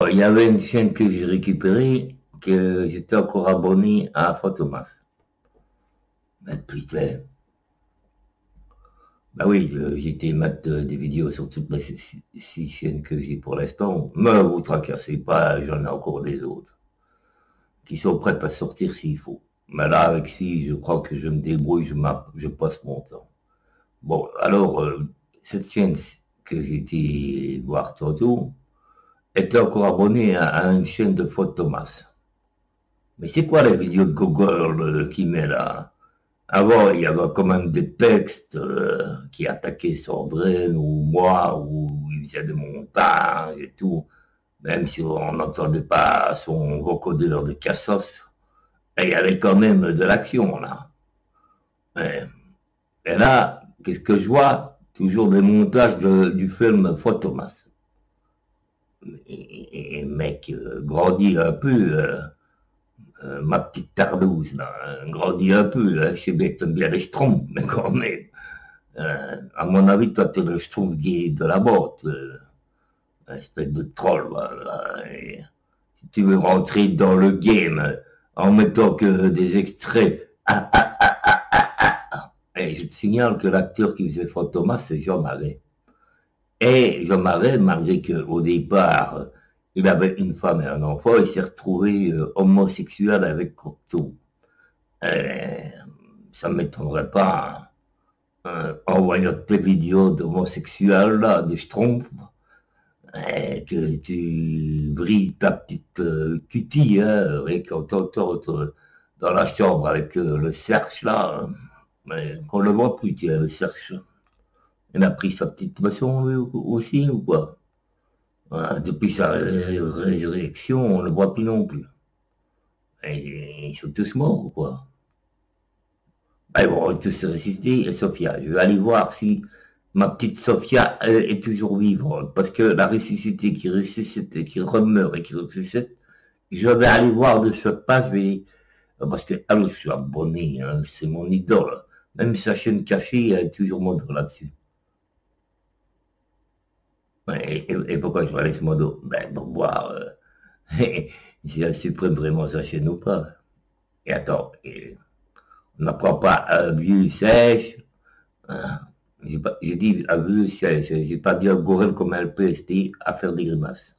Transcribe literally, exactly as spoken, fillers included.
il y avait une chaîne que j'ai récupérée, que j'étais encore abonné à Photomas. Mais putain, bah oui, j'étais mettre des vidéos sur toutes les six, six chaînes que j'ai pour l'instant. Mais vous tracassez pas, j'en ai encore des autres qui sont prêtes à sortir s'il faut. Mais là, avec si, je crois que je me débrouille, je, je passe mon temps. Bon, alors, euh, cette chaîne que j'ai été voir tantôt était encore abonnée à, à une chaîne de Photomas. Mais c'est quoi les vidéos de Google euh, qui met là? Avant, il y avait quand même des textes euh, qui attaquaient Sandrine ou moi, ou il faisait des montages et tout. Même si on n'entendait pas son vocodeur de cassos, il y avait quand même de l'action là. Et, et là, qu'est-ce que je vois? Toujours des montages de, du film Photomas. Et, et mec, euh, grandit un peu. Euh, Euh, ma petite tardouse, là, hein, grandit un peu, hein, je sais bien que t'aimes bien les schtroumpfs, mais quand même, euh, à mon avis, toi, t'es le schtroumpf de la botte, euh, espèce de troll, voilà, et si tu veux rentrer dans le game euh, en mettant que des extraits, ah, ah, ah, ah, ah, ah, ah. Et je te signale que l'acteur qui faisait Fantomas, c'est Jean Marais. Et Jean Marais, malgré qu'au départ, il avait une femme et un enfant, il s'est retrouvé euh, homosexuel avec Cocteau. Euh, ça ne m'étonnerait pas, hein, en voyant tes vidéos d'homosexuels, là, de schtroumpfs, euh, que tu brilles ta petite euh, cutie, hein, et quand t'entends dans la chambre avec euh, le cerche, là, hein, mais qu'on le voit plus, tu le cerche. Il a pris sa petite boisson lui aussi, ou quoi? Voilà, depuis sa résurrection, on ne le voit plus non plus. Et ils sont tous morts, ou quoi? Ben, ils vont tous ressusciter, Sophia. Je vais aller voir si ma petite Sophia est toujours vivante. Parce que la ressuscité qui ressuscite, qui remeurt et qui ressuscite, je vais aller voir de ce pas, je vais... Parce que, alors, je suis abonné, hein, c'est mon idole. Même sa chaîne cachée, elle est toujours montre là-dessus. Et, et, et, pourquoi je vais aller ce modo? Ben, pour voir euh, si elle supprime vraiment sa chaîne ou pas. Et attends, et, on n'apprend pas un vieux sèche. Hein, j'ai dit un vieux sèche, j'ai pas dit un gorille comme un P S T à faire des grimaces.